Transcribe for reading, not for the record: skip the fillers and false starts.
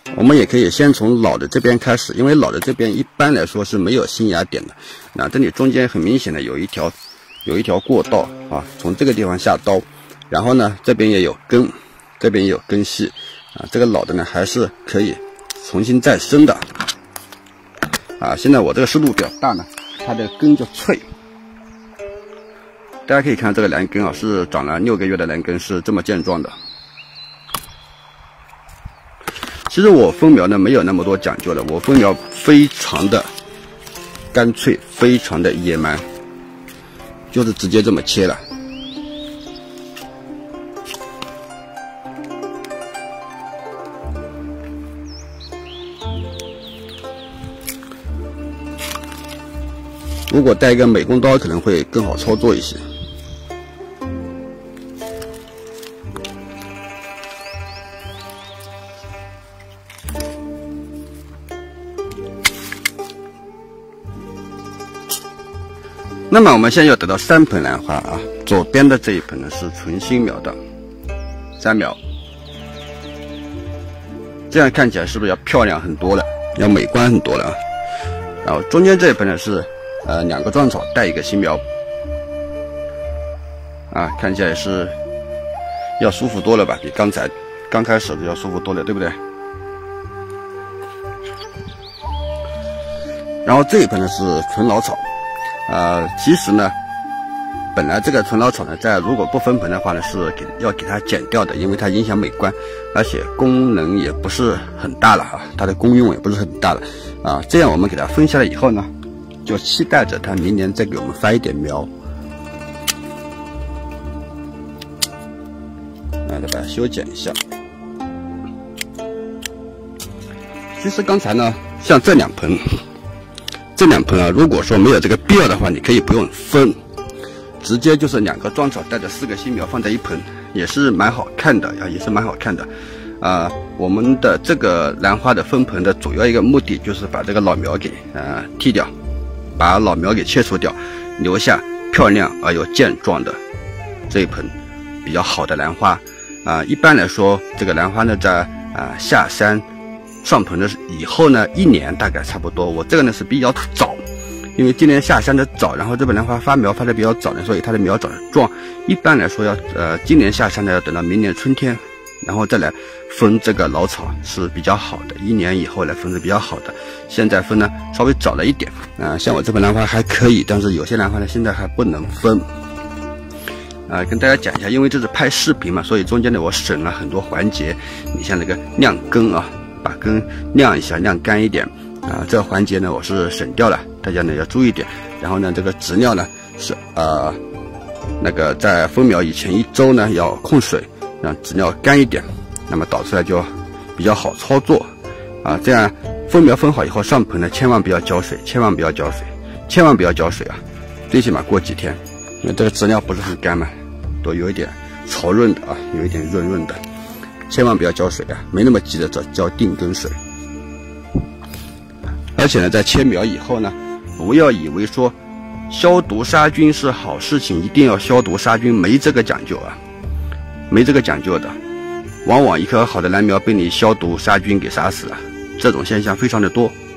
我们也可以先从老的这边开始，因为老的这边一般来说是没有新芽点的。那这里中间很明显的有一条过道啊，从这个地方下刀，然后呢这边也有根，这边也有根系啊，这个老的呢还是可以重新再生的啊。现在我这个湿度比较大呢，它的根就脆。大家可以看这个兰根啊，是长了6个月的兰根，是这么健壮的。其实我分苗呢没有那么多讲究的，我分苗非常的干脆，非常的野蛮，就是直接这么切了。如果带一个美工刀可能会更好操作一些。那么我们现在要得到3盆兰花啊，左边的这一盆呢是纯新苗的3苗，这样看起来是不是要漂亮很多了，要美观很多了啊？然后中间这一盆呢是2个壮草带一个新苗啊，看起来是要舒服多了吧，比刚才刚开始的要舒服多了，对不对？然后这一盆呢是纯老草。其实呢，本来这个纯老草呢，在如果不分盆的话呢，是要给它剪掉的，因为它影响美观，而且功能也不是很大了啊，它的功用也不是很大了啊。这样我们给它分下来以后呢，就期待着它明年再给我们发一点苗。再把它修剪一下。其实刚才呢，像这2盆。这2盆啊，如果说没有这个必要的话，你可以不用分，直接就是2个壮草带着4个新苗放在一盆，也是蛮好看的啊，也是蛮好看的。我们的这个兰花的分盆的主要一个目的就是把这个老苗给剃掉，把老苗给切除掉，留下漂亮而又健壮的这一盆比较好的兰花。一般来说，这个兰花呢在下山上盆的以后呢，1年大概差不多。我这个呢是比较早，因为今年下山的早，然后这本兰花发苗发的比较早呢，所以它的苗长得壮。一般来说要今年下山呢要等到明年春天，然后再来分这个老草是比较好的，1年以后来分是比较好的。现在分呢稍微早了一点像我这盆兰花还可以，但是有些兰花呢现在还不能分。跟大家讲一下，因为这是拍视频嘛，所以中间呢我省了很多环节。你像那个晾根啊，把根晾一下，晾干一点这个环节呢我是省掉了，大家呢要注意点。然后呢这个植料呢是那个在分苗以前1周呢要控水，让植料干一点，那么导出来就比较好操作这样分苗分好以后上盆呢千万不要浇水，千万不要浇水，千万不要浇水最起码过几天，因为这个植料不是很干嘛，都有一点潮润的有一点润润的，千万不要浇水没那么急的浇定根水。而且呢在切苗以后呢，不要以为说消毒杀菌是好事情，一定要消毒杀菌，没这个讲究没这个讲究的，往往一棵好的兰苗被你消毒杀菌给杀死了，这种现象非常的多。